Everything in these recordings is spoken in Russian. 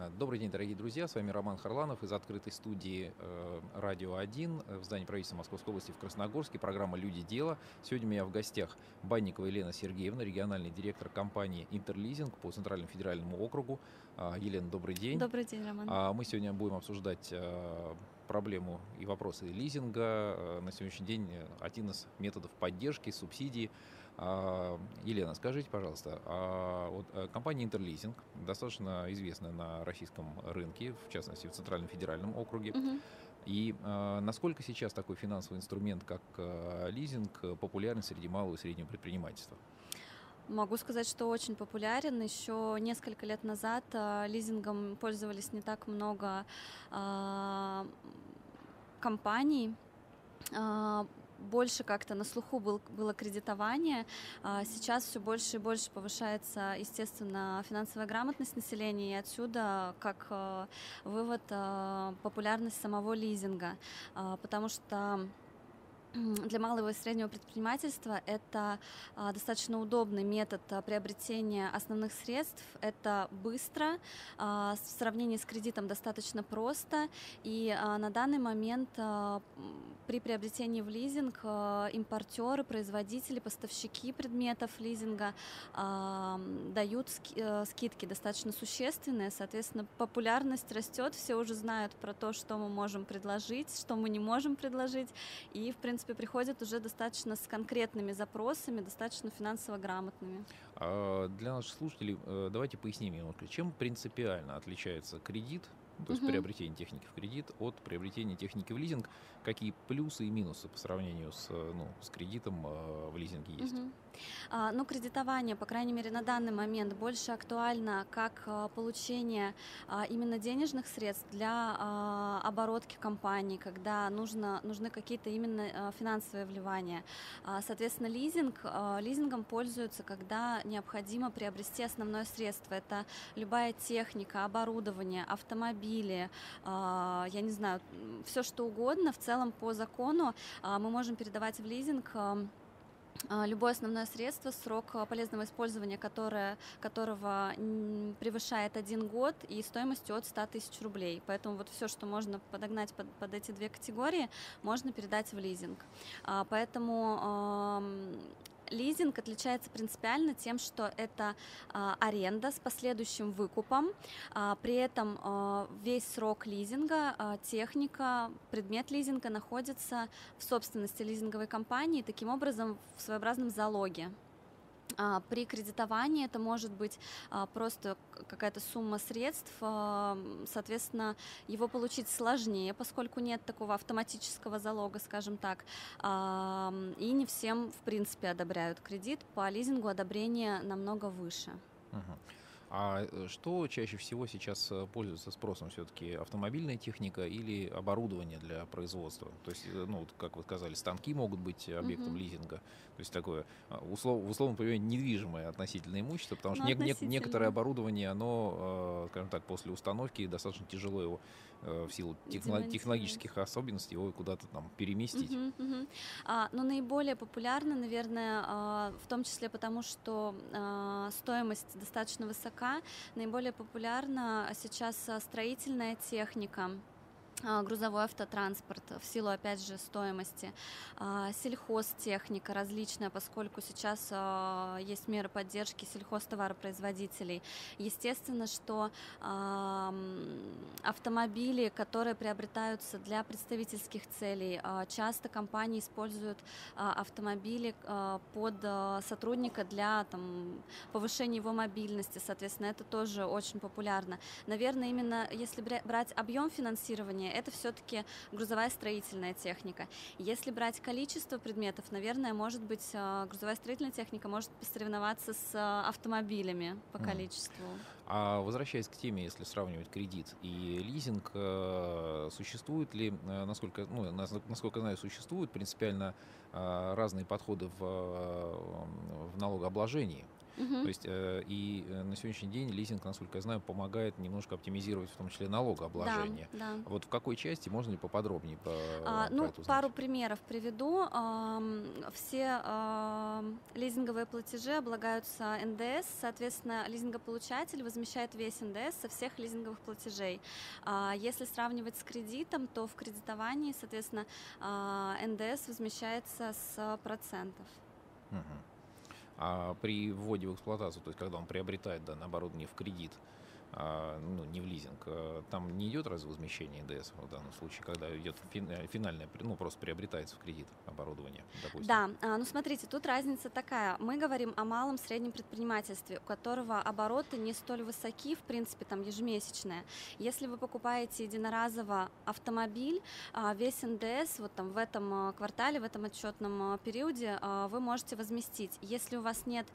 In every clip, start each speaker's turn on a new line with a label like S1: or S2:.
S1: Добрый день, дорогие друзья. С вами Роман Харланов из открытой студии «Радио 1» в здании правительства Московской области в Красногорске. Программа «Люди. Дело». Сегодня у меня в гостях Банникова Елена Сергеевна, региональный директор компании «Интерлизинг» по Центральному федеральному округу. Елена, добрый день.
S2: Добрый день, Роман.
S1: Мы сегодня будем обсуждать проблему и вопросы лизинга. На сегодняшний день один из методов поддержки, субсидий. Елена, скажите, пожалуйста, компания «Интерлизинг» достаточно известная на российском рынке, в частности, в Центральном федеральном округе.
S2: Мгм.
S1: И насколько сейчас такой финансовый инструмент, как лизинг, популярен среди малого и среднего предпринимательства?
S2: Могу сказать, что очень популярен. Еще несколько лет назад лизингом пользовались не так много а, компаний. А, Больше как-то на слуху было кредитование. Сейчас все больше и больше повышается, естественно, финансовая грамотность населения, и отсюда как вывод популярность самого лизинга, потому что для малого и среднего предпринимательства это достаточно удобный метод приобретения основных средств. Это быстро, в сравнении с кредитом достаточно просто. И на данный момент при приобретении в лизинг импортеры, производители, поставщики предметов лизинга дают скидки достаточно существенные. Соответственно, популярность растет, все уже знают про то, что мы можем предложить, что мы не можем предложить. И, в принципе, приходят уже достаточно с конкретными запросами, достаточно финансово грамотными.
S1: Для наших слушателей давайте поясним немного, чем принципиально отличается кредит, то есть
S2: Мгм.
S1: приобретение техники в кредит, от приобретения техники в лизинг, какие плюсы и минусы по сравнению с кредитом в лизинге есть?
S2: Мгм. Ну, кредитование, по крайней мере, на данный момент больше актуально как получение именно денежных средств для оборотки компании, когда нужны какие-то именно финансовые вливания. Соответственно, лизингом пользуются, когда необходимо приобрести основное средство. Это любая техника, оборудование, автомобили, я не знаю, все что угодно. В целом, по закону мы можем передавать в лизинг любое основное средство, срок полезного использования которого превышает 1 год и стоимостью от 100 тысяч рублей. Поэтому вот все, что можно подогнать под эти две категории, можно передать в лизинг. Поэтому лизинг отличается принципиально тем, что это аренда с последующим выкупом. При этом весь срок лизинга, техника, предмет лизинга находится в собственности лизинговой компании, таким образом в своеобразном залоге. При кредитовании это может быть просто какая-то сумма средств, соответственно, его получить сложнее, поскольку нет такого автоматического залога, скажем так, и не всем, в принципе, одобряют кредит. По лизингу одобрение намного выше.
S1: Мгм. Что чаще всего сейчас пользуется спросом? Все-таки автомобильная техника или оборудование для производства? То есть, вот, как вы сказали, станки могут быть объектом
S2: Мгм.
S1: лизинга. То есть такое в условном понимании недвижимое относительное имущество, потому что
S2: Ну,
S1: некоторое
S2: относительно.
S1: оборудование, оно, скажем так, после установки достаточно тяжело его в силу
S2: Демонтировать.
S1: технологических особенностей его куда-то там переместить.
S2: Мгм, мгм. Но наиболее популярно, наверное, в том числе потому, что стоимость достаточно высока, наиболее популярна сейчас строительная техника, грузовой автотранспорт в силу, опять же, стоимости, сельхозтехника различная, поскольку сейчас есть меры поддержки сельхозтоваропроизводителей. Естественно, что автомобили, которые приобретаются для представительских целей, часто компании используют автомобили под сотрудника для повышения его мобильности, соответственно, это тоже очень популярно. Наверное, именно если брать объем финансирования, это все-таки грузовая строительная техника. Если брать количество предметов, наверное, может быть, грузовая строительная техника может посоревноваться с автомобилями по
S1: Мгм.
S2: количеству.
S1: Возвращаясь к теме, если сравнивать кредит и лизинг, существует ли, насколько знаю, существуют принципиально разные подходы в налогообложении. То
S2: Мгм.
S1: есть на сегодняшний день лизинг, насколько я знаю, помогает немножко оптимизировать в том числе
S2: Да,
S1: налогообложение.
S2: да.
S1: Вот в какой части, можно ли поподробнее про
S2: Ну,
S1: это
S2: пару
S1: узнать?
S2: примеров приведу. Все лизинговые платежи облагаются НДС, соответственно, лизингополучатель возмещает весь НДС со всех лизинговых платежей. Если сравнивать с кредитом, то в кредитовании, соответственно, НДС возмещается с процентов.
S1: Мгм. А при вводе в эксплуатацию, то есть когда он приобретает данное оборудование в кредит, ну, не в лизинг, там не идет разве возмещение НДС в данном случае, когда идет финальное, ну, просто приобретается в кредит оборудование, допустим?
S2: Да, ну смотрите, тут разница такая. Мы говорим о малом среднем предпринимательстве, у которого обороты не столь высоки, в принципе, там ежемесячные. Если вы покупаете единоразово автомобиль, весь НДС вот там в этом квартале, в этом отчетном периоде вы можете возместить. Если у вас нет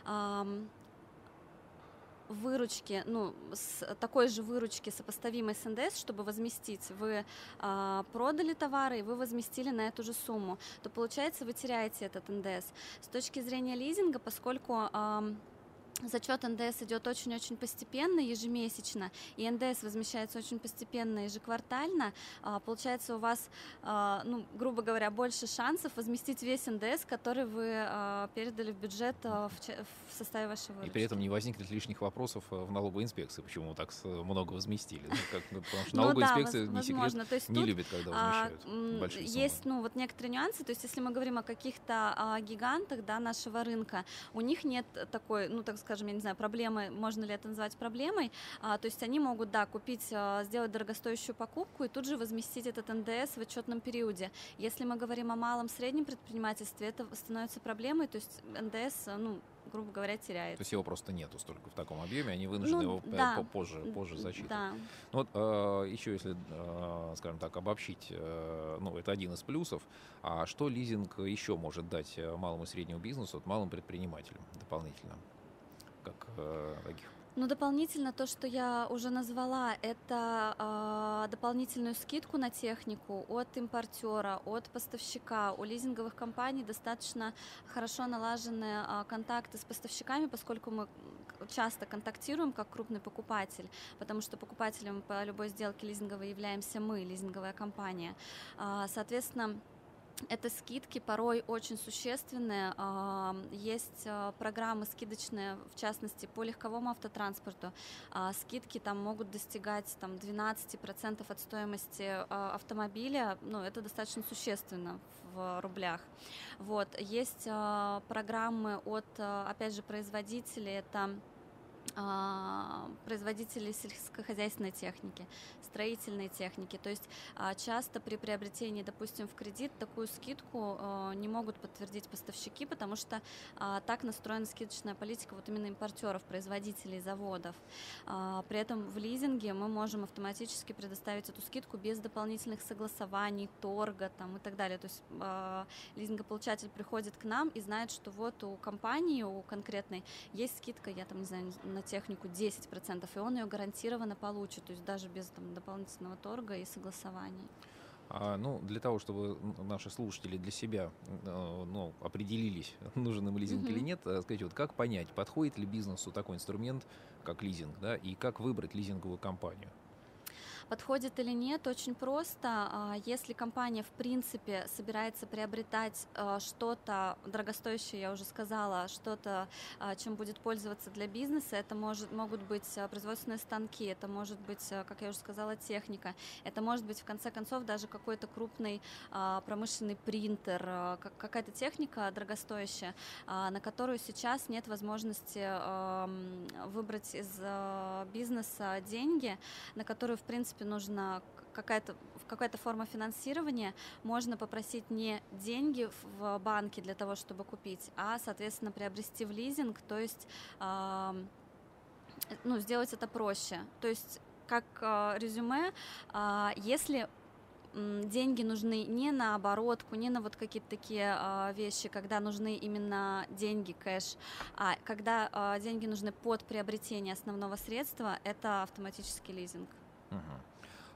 S2: выручки, ну, с такой же выручки, сопоставимой с НДС, чтобы возместить, вы продали товары и вы возместили на эту же сумму, то получается вы теряете этот НДС. С точки зрения лизинга, поскольку зачет НДС идет очень-очень постепенно, ежемесячно, и НДС возмещается очень постепенно, ежеквартально, получается у вас, ну, грубо говоря, больше шансов возместить весь НДС, который вы передали в бюджет в составе вашей
S1: И при этом
S2: выручки.
S1: не возникнет лишних вопросов в налоговой инспекции, почему так много возместили. Потому что
S2: Ну
S1: налоговая
S2: да,
S1: инспекция, не секрет,
S2: возможно. То есть
S1: не
S2: тут
S1: любит, когда возмещают большие суммы.
S2: есть, ну, вот некоторые нюансы. То есть если мы говорим о каких-то гигантах, да, нашего рынка, у них нет такой, ну, так скажем, я не знаю, проблемы, можно ли это назвать проблемой. То есть они могут, да, купить, сделать дорогостоящую покупку и тут же возместить этот НДС в отчетном периоде. Если мы говорим о малом среднем предпринимательстве, это становится проблемой, то есть НДС, ну, грубо говоря,
S1: То
S2: теряется.
S1: есть его просто нету столько в таком объеме, они вынуждены
S2: Ну,
S1: его
S2: да,
S1: позже зачитывать.
S2: да.
S1: Ну вот еще если, скажем так, обобщить, ну, это один из плюсов, а что лизинг еще может дать малому и среднему бизнесу, вот малым предпринимателям дополнительно, как таких?
S2: Ну, дополнительно то, что я уже назвала, это дополнительную скидку на технику от импортера, от поставщика. У лизинговых компаний достаточно хорошо налажены контакты с поставщиками, поскольку мы часто контактируем как крупный покупатель, потому что покупателем по любой сделке лизинговой являемся мы, лизинговая компания. Соответственно, это скидки порой очень существенные. Есть программы скидочные, в частности, по легковому автотранспорту. Скидки там могут достигать там, 12% от стоимости автомобиля. Ну, это достаточно существенно в рублях. Вот. Есть программы от, опять же, производителей. Это производителей сельскохозяйственной техники, строительной техники. То есть часто при приобретении, допустим, в кредит такую скидку не могут подтвердить поставщики, потому что так настроена скидочная политика вот именно импортеров, производителей заводов. При этом в лизинге мы можем автоматически предоставить эту скидку без дополнительных согласований, торга там, и так далее. То есть лизингополучатель приходит к нам и знает, что вот у компании, у конкретной есть скидка, я там не знаю, на технику 10%, и он ее гарантированно получит, то есть даже без там, дополнительного торга и согласований.
S1: Ну, для того, чтобы наши слушатели для себя ну, определились, нужен им лизинг или нет, скажите, вот как понять, подходит ли бизнесу такой инструмент, как лизинг, да, и как выбрать лизинговую компанию?
S2: Подходит или нет, очень просто. Если компания, в принципе, собирается приобретать что-то дорогостоящее, я уже сказала, что-то, чем будет пользоваться для бизнеса, это могут быть производственные станки, это может быть, как я уже сказала, техника, это может быть, в конце концов, даже какой-то крупный промышленный принтер, какая-то техника дорогостоящая, на которую сейчас нет возможности выбрать из бизнеса деньги, на которую, в принципе, нужна какая-то форма финансирования. Можно попросить не деньги в банке для того, чтобы купить, а, соответственно, приобрести в лизинг, то есть ну, сделать это проще. То есть, как резюме, если деньги нужны не на оборотку, не на вот какие-то такие вещи, когда нужны именно деньги, кэш, а когда деньги нужны под приобретение основного средства, это автоматический лизинг.
S1: Мгм.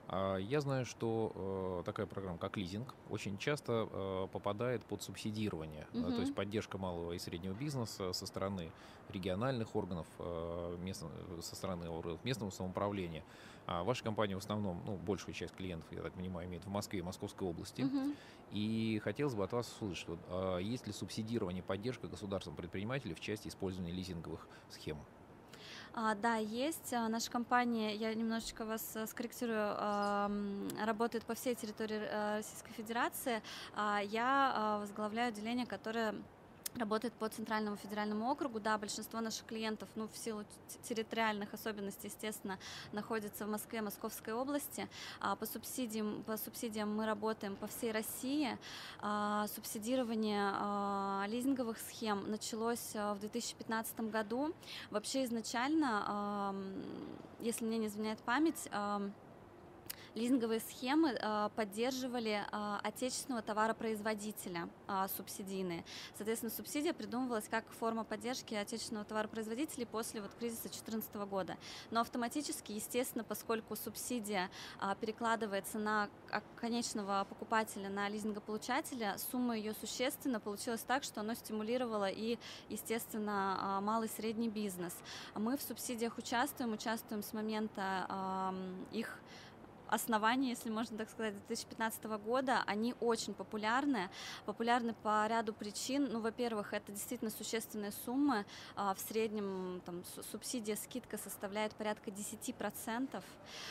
S1: Я знаю, что такая программа, как лизинг, очень часто попадает под субсидирование, то есть
S2: Мгм.
S1: поддержка малого и среднего бизнеса со стороны региональных органов, со стороны органов местного самоуправления. Ваша компания в основном, ну, большую часть клиентов, я так понимаю, имеет в Москве и Московской области.
S2: Мгм.
S1: И хотелось бы от вас услышать, вот, есть ли субсидирование, поддержка государством предпринимателей в части использования лизинговых схем?
S2: Да, есть. Наша компания, я немножечко вас скорректирую, работает по всей территории Российской Федерации. Я возглавляю отделение, которое работает по Центральному федеральному округу. Да, большинство наших клиентов, ну, в силу территориальных особенностей, естественно, находятся в Москве, Московской области. По субсидиям мы работаем по всей России. Субсидирование лизинговых схем началось в 2015 году. Вообще изначально, если мне не изменяет память, лизинговые схемы поддерживали отечественного товаропроизводителя субсидийные. Соответственно, субсидия придумывалась как форма поддержки отечественного товаропроизводителя после кризиса 2014 года. Но автоматически, естественно, поскольку субсидия перекладывается на конечного покупателя, на лизингополучателя, сумма ее существенно. Получилось так, что оно стимулировало и, естественно, малый и средний бизнес. Мы в субсидиях участвуем с момента их основания, если можно так сказать, 2015 года. Они очень популярны по ряду причин. Ну, во-первых, это действительно существенные суммы. В среднем там субсидия, скидка составляет порядка 10%.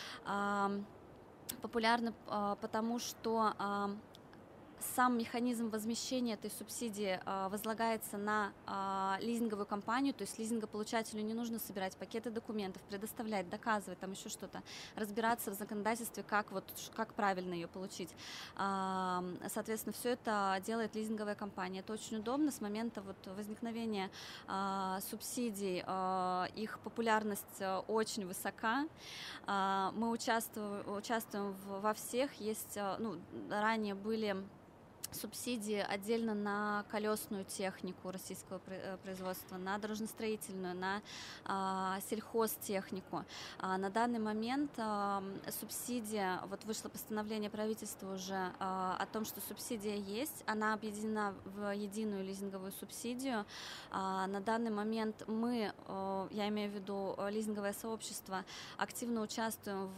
S2: Популярны потому, что сам механизм возмещения этой субсидии возлагается на лизинговую компанию, то есть лизингополучателю не нужно собирать пакеты документов, предоставлять, доказывать, там еще что-то, разбираться в законодательстве, как правильно ее получить. Соответственно, все это делает лизинговая компания. Это очень удобно. С момента возникновения субсидий их популярность очень высока. Мы участвуем во всех. Есть, ранее были субсидии отдельно на колесную технику российского производства, на дорожностроительную, на сельхозтехнику. На данный момент субсидия, вышло постановление правительства уже о том, что субсидия есть, она объединена в единую лизинговую субсидию. На данный момент мы, я имею в виду лизинговое сообщество, активно участвуем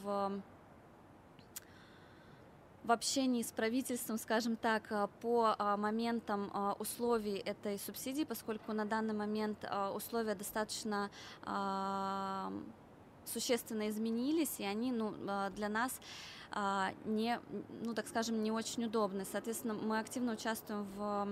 S2: в общении с правительством, скажем так, по моментам условий этой субсидии, поскольку на данный момент условия достаточно существенно изменились, и они для нас не очень удобны. Соответственно, мы активно участвуем в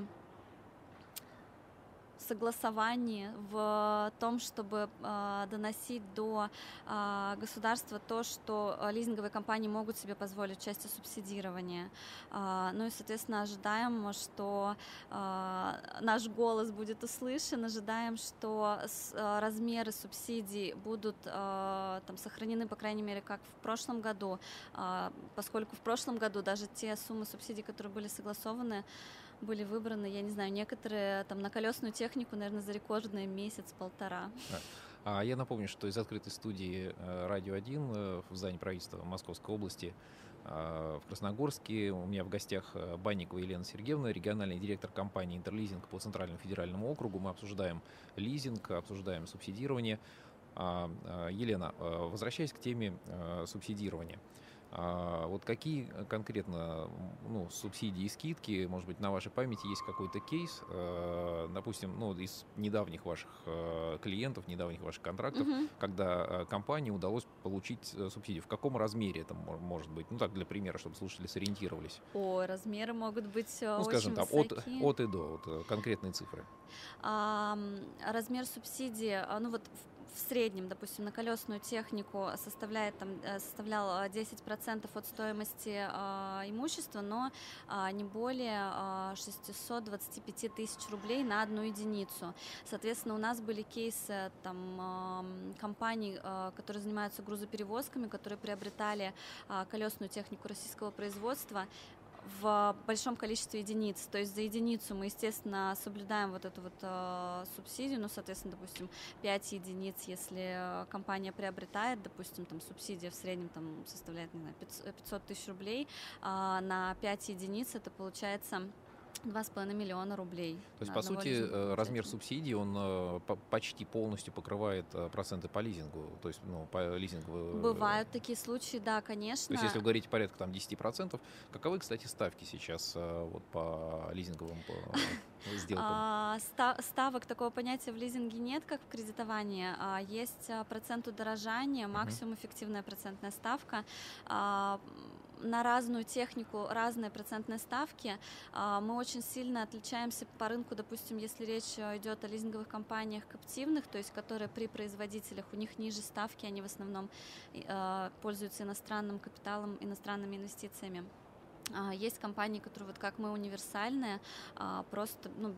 S2: согласовании, в том, чтобы доносить до государства то, что лизинговые компании могут себе позволить в части субсидирования. Ну и, соответственно, ожидаем, что наш голос будет услышан, ожидаем, что размеры субсидий будут сохранены, по крайней мере, как в прошлом году, поскольку в прошлом году даже те суммы субсидий, которые были согласованы, были выбраны, я не знаю, некоторые на колесную технику, наверное, за рекордный месяц-полтора.
S1: Я напомню, что из открытой студии «Радио 1» в здании правительства Московской области в Красногорске у меня в гостях Банникова Елена Сергеевна, региональный директор компании «Интерлизинг» по Центральному федеральному округу. Мы обсуждаем лизинг, обсуждаем субсидирование. Елена, возвращаясь к теме субсидирования, вот какие конкретно субсидии и скидки, может быть, на вашей памяти есть какой-то кейс, допустим, из недавних ваших клиентов, недавних ваших контрактов,
S2: Мгм.
S1: когда компании удалось получить субсидию? В каком размере это может быть? Ну так, для примера, чтобы слушатели сориентировались.
S2: Размеры могут быть
S1: Скажем
S2: очень
S1: там,
S2: высоки.
S1: от и до, конкретные цифры.
S2: Размер субсидии, в среднем, допустим, на колесную технику составлял 10% от стоимости имущества, но не более 625 тысяч рублей на одну единицу. Соответственно, у нас были кейсы компаний, которые занимаются грузоперевозками, которые приобретали колесную технику российского производства. в большом количестве единиц. То есть за единицу мы, естественно, соблюдаем вот эту вот субсидию, ну, соответственно, допустим, 5 единиц, если компания приобретает, допустим, там субсидия в среднем там составляет, не знаю, 500 тысяч рублей, на 5 единиц это получается 2,5 миллиона рублей.
S1: То есть,
S2: на
S1: по
S2: одного
S1: сути,
S2: лизингового
S1: размер
S2: получателя.
S1: субсидий, он почти полностью покрывает проценты по лизингу, то есть, ну, по лизинговую.
S2: Бывают такие случаи, да,
S1: То есть,
S2: конечно.
S1: если вы говорите порядка там 10%, каковы, кстати, ставки сейчас вот по лизинговым сделкам?
S2: Ставок такого понятия в лизинге нет, как в кредитовании. Есть процент удорожания,
S1: Мгм.
S2: максимум эффективная процентная ставка. А, На разную технику разные процентные ставки. Мы очень сильно отличаемся по рынку, допустим, если речь идет о лизинговых компаниях каптивных, то есть которые при производителях, у них ниже ставки, они в основном пользуются иностранным капиталом, иностранными инвестициями. Есть компании, которые вот как мы универсальные, просто ну,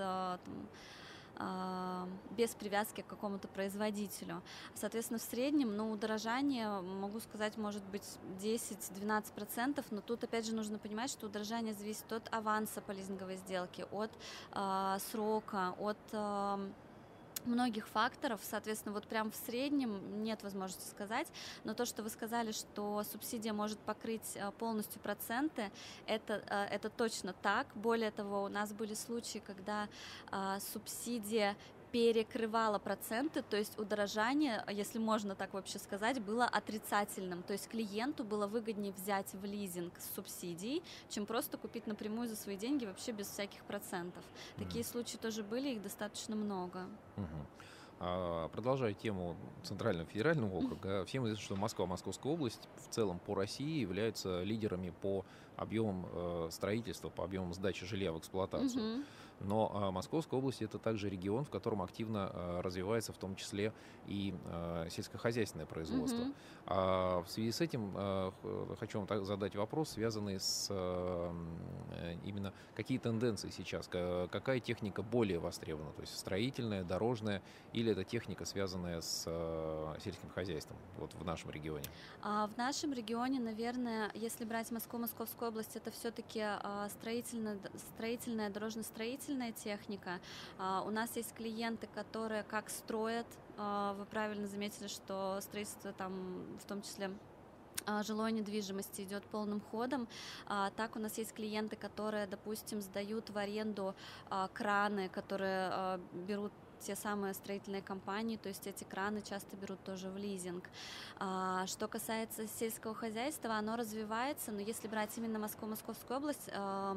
S2: без привязки к какому-то производителю. Соответственно, в среднем, ну, удорожание, могу сказать, может быть 10-12%, но тут опять же нужно понимать, что удорожание зависит от аванса по лизинговой сделке, от срока, от многих факторов, соответственно, вот прям в среднем нет возможности сказать, но то, что вы сказали, что субсидия может покрыть полностью проценты, это точно так. Более того, у нас были случаи, когда субсидия перекрывала проценты, то есть удорожание, если можно так вообще сказать, было отрицательным, то есть клиенту было выгоднее взять в лизинг с субсидией, чем просто купить напрямую за свои деньги вообще без всяких процентов. Такие случаи тоже были, их достаточно много.
S1: Мгм. Продолжая тему Центрального федерального округа, всем известно, что Москва, Московская область в целом по России являются лидерами по объемам строительства, по объемам сдачи жилья в эксплуатацию.
S2: Мгм.
S1: Но Московская область — это также регион, в котором активно развивается в том числе и сельскохозяйственное производство.
S2: Мгм.
S1: В связи с этим хочу вам задать вопрос, связанный с именно какие тенденции сейчас, какая техника более востребована, то есть строительная, дорожная, или это техника, связанная с сельским хозяйством, вот в нашем регионе?
S2: В нашем регионе, наверное, если брать Москву, Московскую область, это все-таки строительная, дорожно-строительная техника. У нас есть клиенты, которые как строят. Вы правильно заметили, что строительство там, в том числе жилой недвижимости, идет полным ходом. Так у нас есть клиенты, которые, допустим, сдают в аренду краны, которые берут те самые строительные компании, то есть эти краны часто берут тоже в лизинг. Что касается сельского хозяйства, оно развивается, но если брать именно Москву, Московскую область,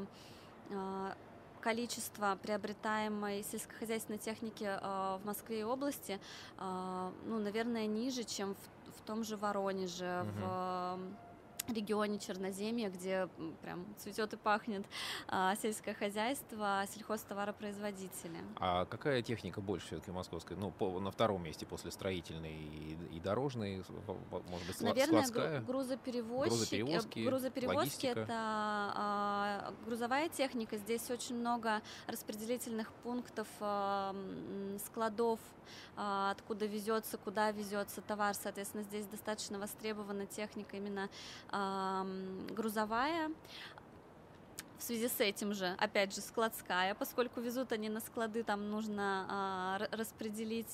S2: количество приобретаемой сельскохозяйственной техники в Москве и области, ну, наверное, ниже, чем в том же Воронеже,
S1: Мгм.
S2: в регионе Черноземья, где прям цветет и пахнет сельское хозяйство, сельхозтоваропроизводители.
S1: А какая техника больше все-таки московская? Ну, на втором месте после строительной и дорожной, может быть,
S2: Наверное,
S1: складская, грузоперевозки,
S2: грузоперевозки
S1: логистика.
S2: это грузовая техника. Здесь очень много распределительных пунктов, складов, откуда везется, куда везется товар. Соответственно, здесь достаточно востребована техника именно грузовая. В связи с этим же, опять же, складская, поскольку везут они на склады, там нужно распределить,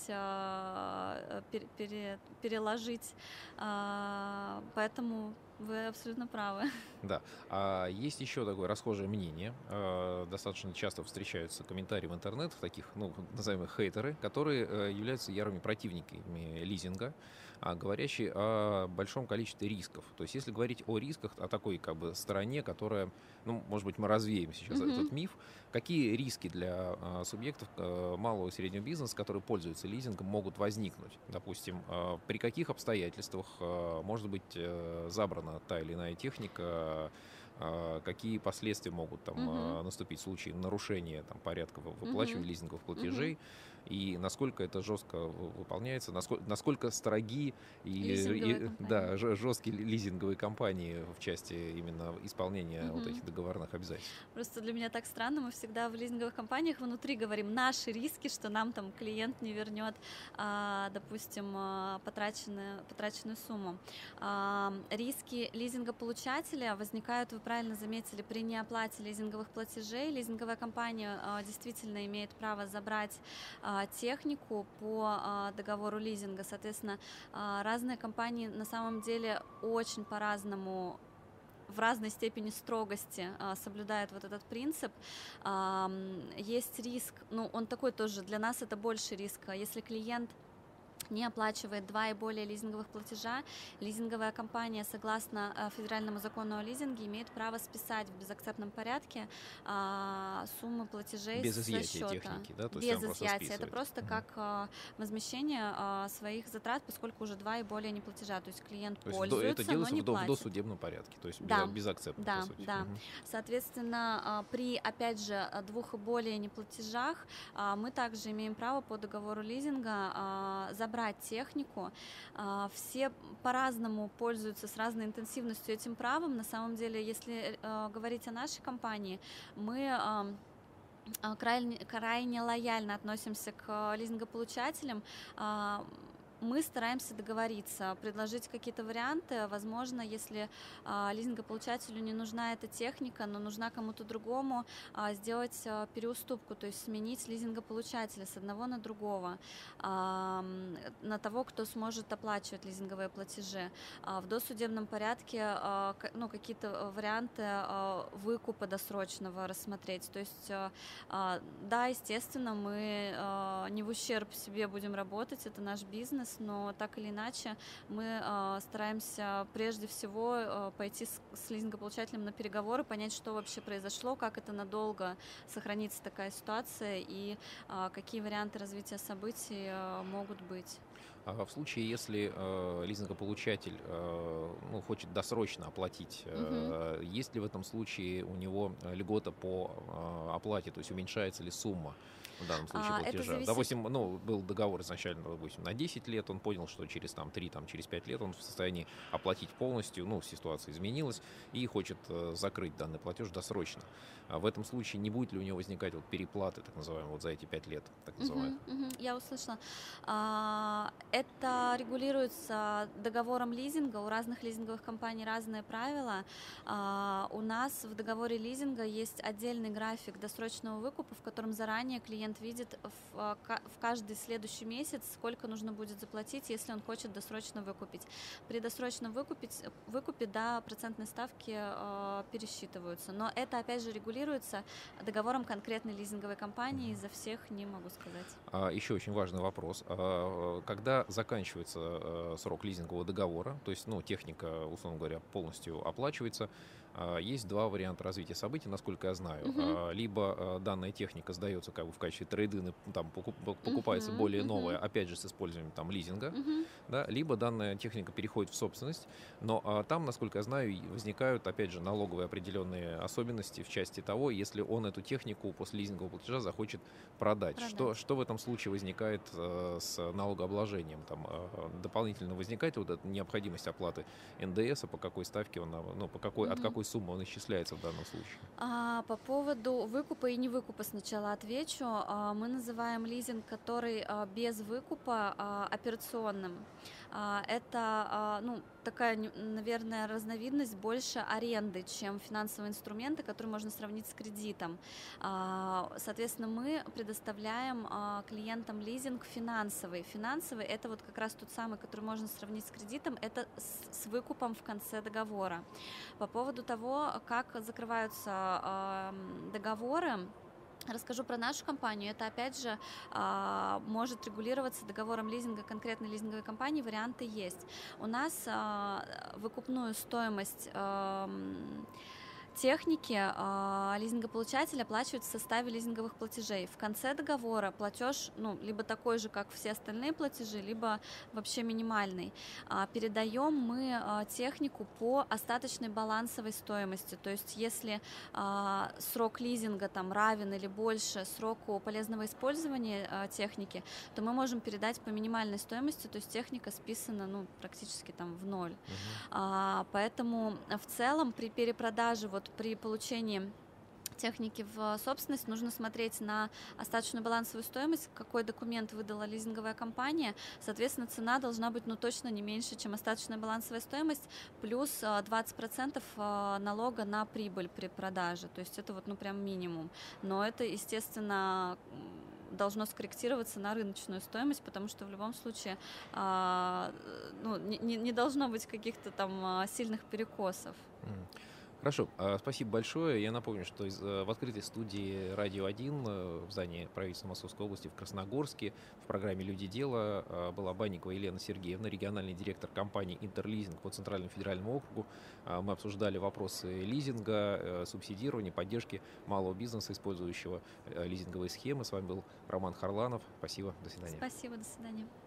S2: переложить, поэтому вы абсолютно правы.
S1: Да. Есть еще такое расхожее мнение. Достаточно часто встречаются комментарии в интернет, таких, ну, назовем их хейтеры, которые являются ярыми противниками лизинга, говорящие о большом количестве рисков. То есть, если говорить о рисках, о такой как бы стороне, которая, ну, может быть, мы развеем сейчас
S2: Мгм.
S1: этот миф, какие риски для субъектов малого и среднего бизнеса, которые пользуются лизингом, могут возникнуть? Допустим, при каких обстоятельствах может быть забрана та или иная техника, какие последствия могут там
S2: Мгм.
S1: наступить в случае нарушения там, порядка
S2: Мгм.
S1: выплачивания лизинговых
S2: Мгм.
S1: платежей. и насколько это жестко выполняется, насколько строги
S2: Лизинговые
S1: да,
S2: компании.
S1: жесткие лизинговые компании в части именно исполнения вот
S2: Мгм.
S1: этих договорных обязательств.
S2: Просто для меня так странно, мы всегда в лизинговых компаниях внутри говорим наши риски, что нам там клиент не вернет, допустим, потраченную сумму. Риски лизингополучателя возникают, вы правильно заметили, при неоплате лизинговых платежей. Лизинговая компания действительно имеет право забрать технику по договору лизинга. Соответственно, разные компании на самом деле очень по-разному в разной степени строгости соблюдает вот этот принцип. Есть риск, ну, он такой тоже, для нас это больше риска. Если клиент не оплачивает 2 и более лизинговых платежа, лизинговая компания, согласно федеральному закону о лизинге, имеет право списать в безакцептном порядке суммы платежей
S1: Без
S2: со
S1: изъятия
S2: счета.
S1: техники, да, то есть
S2: Без
S1: он просто
S2: изъятия. Это
S1: списывает.
S2: просто как возмещение своих затрат, поскольку уже 2 и более не платежа. То есть клиент
S1: То есть это
S2: пользуется, но
S1: делается
S2: не
S1: в
S2: платит.
S1: досудебном порядке, то есть
S2: Да,
S1: без акцепта, по
S2: да,
S1: сути.
S2: да. Соответственно, при, опять же, 2 и более неплатежах мы также имеем право по договору лизинга забрать технику. Все по-разному пользуются с разной интенсивностью этим правом. На самом деле, если говорить о нашей компании, мы крайне лояльно относимся к лизингополучателям. Мы стараемся договориться, предложить какие-то варианты. Возможно, если лизингополучателю не нужна эта техника, но нужна кому-то другому, сделать переуступку, то есть сменить лизингополучателя с одного на другого, на того, кто сможет оплачивать лизинговые платежи. В досудебном порядке какие-то варианты выкупа досрочного рассмотреть. То есть, да, естественно, мы не в ущерб себе будем работать, это наш бизнес, но так или иначе мы стараемся прежде всего пойти с лизингополучателем на переговоры, понять, что вообще произошло, как это надолго сохранится такая ситуация и какие варианты развития событий могут быть.
S1: А в случае, если лизингополучатель хочет досрочно оплатить, есть ли в этом случае у него льгота по оплате, то есть уменьшается ли сумма в данном случае
S2: Это
S1: платежа?
S2: зависит.
S1: Допустим, был договор изначально, допустим, на 10 лет, он понял, что через 3, через 5 лет он в состоянии оплатить полностью, ситуация изменилась, и хочет закрыть данный платеж досрочно. В этом случае не будет ли у него возникать переплаты, так называемые, за эти 5 лет, так называемых?
S2: Я услышала. Это регулируется договором лизинга. У разных лизинговых компаний разные правила. У нас в договоре лизинга есть отдельный график досрочного выкупа, в котором заранее клиент видит в каждый следующий месяц, сколько нужно будет заплатить, если он хочет досрочно выкупить. При досрочном выкупе, да, процентные ставки пересчитываются. Но это, опять же, регулируется договором конкретной лизинговой компании. За всех не могу сказать.
S1: Еще очень важный вопрос. Когда заканчивается срок лизингового договора, то есть техника, условно говоря, полностью оплачивается, есть 2 варианта развития событий, насколько я знаю. Либо данная техника сдается в качестве трейд-ин, там покупается более новая, опять же, с использованием лизинга, да, либо данная техника переходит в собственность, но там, насколько я знаю, возникают, опять же, налоговые определенные особенности в части того, если он эту технику после лизингового платежа захочет продать. Что в этом случае возникает с налогообложением? Там дополнительно возникает вот эта необходимость оплаты НДС, по какой ставке он, от какой суммы он исчисляется в данном случае?
S2: По поводу выкупа и невыкупа сначала отвечу. Мы называем лизинг, который без выкупа, операционным. Это такая, наверное, разновидность больше аренды, чем финансовые инструменты, которые можно сравнить с кредитом. Соответственно, мы предоставляем клиентам лизинг финансовый. Финансовый — это вот как раз тот самый, который можно сравнить с кредитом, это с выкупом в конце договора. По поводу того, как закрываются договоры, расскажу про нашу компанию. Это, опять же, может регулироваться договором лизинга конкретной лизинговой компании. Варианты есть. У нас выкупную стоимость техники лизингополучатель оплачивает в составе лизинговых платежей. В конце договора платеж, ну, либо такой же, как все остальные платежи, либо вообще минимальный. Передаем мы технику по остаточной балансовой стоимости. То есть если срок лизинга там равен или больше сроку полезного использования техники, то мы можем передать по минимальной стоимости, то есть техника списана, ну, практически там в ноль. Поэтому в целом при перепродаже, вот при получении техники в собственность нужно смотреть на остаточную балансовую стоимость, какой документ выдала лизинговая компания. Соответственно, цена должна быть, ну, точно не меньше, чем остаточная балансовая стоимость, плюс 20% налога на прибыль при продаже. То есть это вот, ну, прям минимум. Но это, естественно, должно скорректироваться на рыночную стоимость, потому что в любом случае ну, не должно быть каких-то там сильных перекосов.
S1: Хорошо, спасибо большое. Я напомню, что в открытой студии «Радио 1» в здании правительства Московской области в Красногорске в программе «Люди. Дело» была Банникова Елена Сергеевна, региональный директор компании «Интерлизинг» по Центральному федеральному округу. Мы обсуждали вопросы лизинга, субсидирования, поддержки малого бизнеса, использующего лизинговые схемы. С вами был Роман Харланов. Спасибо, до свидания.
S2: Спасибо, до свидания.